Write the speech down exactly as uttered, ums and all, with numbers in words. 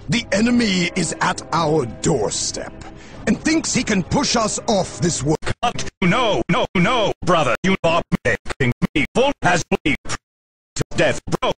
The enemy is at our doorstep, and thinks he can push us off this world. No, no, no, brother. You are making me full as bleed to death, bro.